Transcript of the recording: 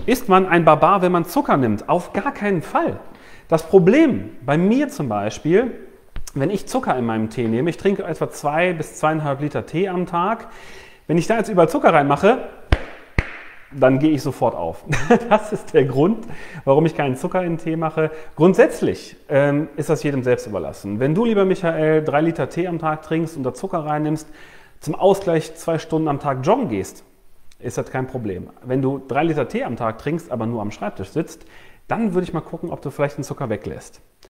Ist man ein Barbar, wenn man Zucker nimmt? Auf gar keinen Fall. Das Problem bei mir zum Beispiel, wenn ich Zucker in meinem Tee nehme, ich trinke etwa 2 bis 2,5 Liter Tee am Tag. Wenn ich da jetzt überall Zucker reinmache, dann gehe ich sofort auf. Das ist der Grund, warum ich keinen Zucker in den Tee mache. Grundsätzlich ist das jedem selbst überlassen. Wenn du, lieber Michael, 3 Liter Tee am Tag trinkst und da Zucker reinnimmst, zum Ausgleich 2 Stunden am Tag joggen gehst, ist das kein Problem. Wenn du 3 Liter Tee am Tag trinkst, aber nur am Schreibtisch sitzt, dann würde ich mal gucken, ob du vielleicht den Zucker weglässt.